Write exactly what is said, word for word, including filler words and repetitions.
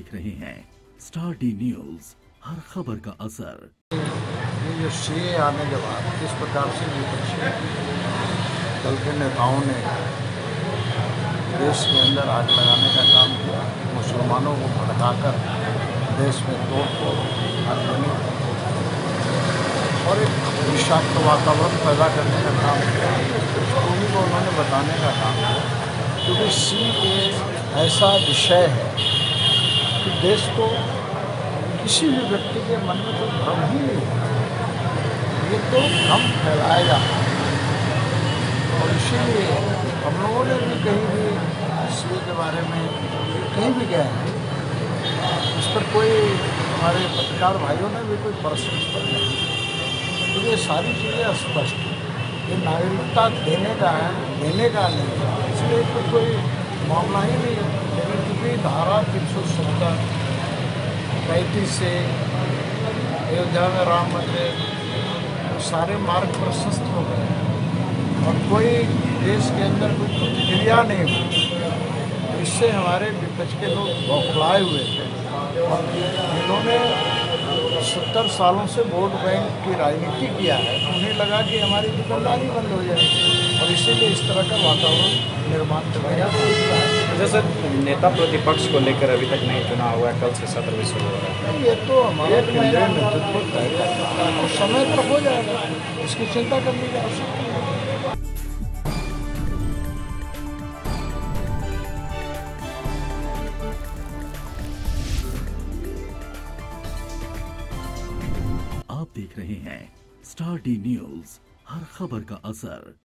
देख रहे हैं स्टार डी न्यूज, हर खबर का असर। ये जो सीए आने के बाद किस प्रकार से विपक्षी दल के नेताओं ने देश के अंदर आग लगाने का काम किया, मुसलमानों को भड़काकर देश में तोड़ फोड़ आगजनी और एक विषाक्त वातावरण पैदा करने का काम किया, उसको भी को उन्होंने बताने का काम किया। क्योंकि सीए ऐसा विषय है कि देश को किसी भी व्यक्ति के मन में तो भ्रम ही नहीं होगा, ये तो भ्रम फैलाएगा। और इसीलिए हम लोगों ने भी कहीं भी सीए के बारे में कहीं भी गए हैं, इस पर कोई हमारे पत्रकार भाइयों ने भी कोई प्रश्न इस पर नहीं, तो ये सारी चीज़ें स्पष्ट हैं। ये नागरिकता देने का है, देने का नहीं है, इसलिए तो कोई मामला ही नहीं है। लेकिन क्योंकि धारा तीन सौ सत्तर पैंतीस से अयोध्या में राम मंदिर सारे मार्ग प्रशस्त हो गए और कोई देश के अंदर कोई प्रतिक्रिया नहीं हुई, इससे हमारे विपक्ष के लोग बौखलाए हुए थे और इन्होंने सत्तर सालों से वोट बैंक की राजनीति किया है, उन्हें लगा कि हमारी दुकानदारी बंद हो जाएगी और इसीलिए इस तरह का वातावरण निर्माण करवाया जाता है। जैसे नेता प्रतिपक्ष को लेकर अभी तक नहीं चुना हुआ है, कल से सत्र भी शुरू हो रहा है। ये तो हमारे केंद्रीय नेतृत्व तय करता है और समय पर हो जाएगा, इसकी चिंता करने की आवश्यकता नहीं। आप देख रहे हैं स्टार डी न्यूज, हर खबर का असर।